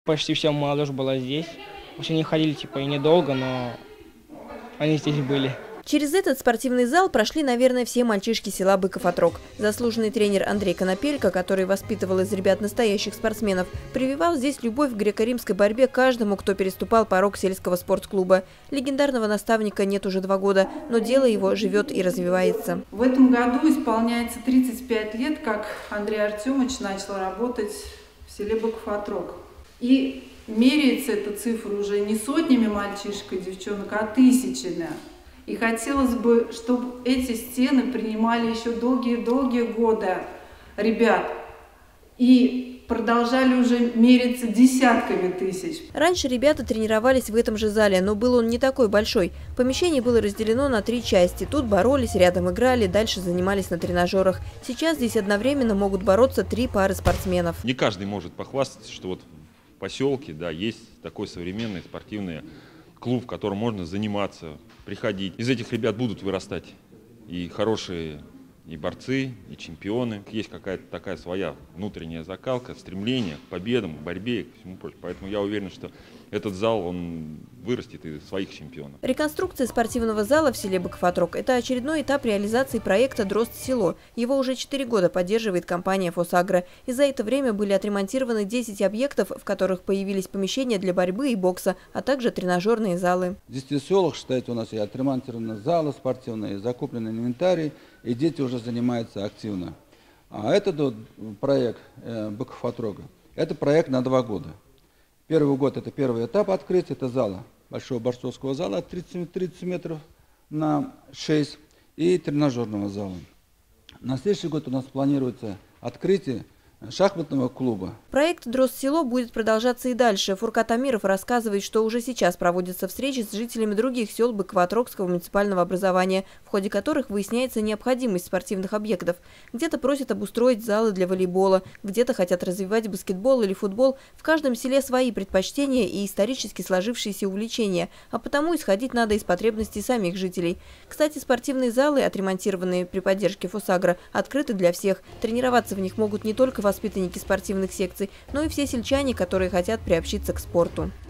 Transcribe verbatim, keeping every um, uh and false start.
Почти вся молодежь была здесь. Пусть они ходили типа и недолго, но они здесь были. Через этот спортивный зал прошли, наверное, все мальчишки села Быков-Отрог. Заслуженный тренер Андрей Конопелько, который воспитывал из ребят настоящих спортсменов, прививал здесь любовь к греко-римской борьбе каждому, кто переступал порог сельского спортклуба. Легендарного наставника нет уже два года, но дело его живет и развивается. В этом году исполняется тридцать пять лет, как Андрей Артемович начал работать в селе Быков-Отрог. И меряется эта цифра уже не сотнями мальчишек и девчонок, а тысячами. И хотелось бы, чтобы эти стены принимали еще долгие-долгие годы ребят. И продолжали уже мериться десятками тысяч. Раньше ребята тренировались в этом же зале, но был он не такой большой. Помещение было разделено на три части. Тут боролись, рядом играли, дальше занимались на тренажерах. Сейчас здесь одновременно могут бороться три пары спортсменов. Не каждый может похвастаться, что вот в поселке, да, есть такой современный спортивный клуб, в котором можно заниматься, приходить. Из этих ребят будут вырастать и хорошие и борцы, и чемпионы. Есть какая-то такая своя внутренняя закалка, стремление к победам, к борьбе и к всему прочему. Поэтому я уверен, что этот зал, он вырастет из своих чемпионов. Реконструкция спортивного зала в селе Быков-Отрог – это очередной этап реализации проекта «Дрозд-село». Его уже четыре года поддерживает компания «Фосагро». И за это время были отремонтированы десять объектов, в которых появились помещения для борьбы и бокса, а также тренажерные залы. В десяти селах, считайте, у нас и отремонтированы залы спортивные, закуплены инвентарий, и дети уже занимаются активно. А этот проект э, Быков-Отрога – это проект на два года. Первый год – это первый этап открытия, это зала, большого борцовского зала тридцать, тридцать метров на шесть и тренажерного зала. На следующий год у нас планируется открытие шахматного клуба. Проект «Дрозд-село» будет продолжаться и дальше. Фуркат Амиров рассказывает, что уже сейчас проводятся встречи с жителями других сел Быково-Отрогского муниципального образования, в ходе которых выясняется необходимость спортивных объектов. Где-то просят обустроить залы для волейбола, где-то хотят развивать баскетбол или футбол. В каждом селе свои предпочтения и исторически сложившиеся увлечения, а потому исходить надо из потребностей самих жителей. Кстати, спортивные залы, отремонтированные при поддержке Фосагро, открыты для всех. Тренироваться в них могут не только воспитанники спортивных секций, но и все сельчане, которые хотят приобщиться к спорту.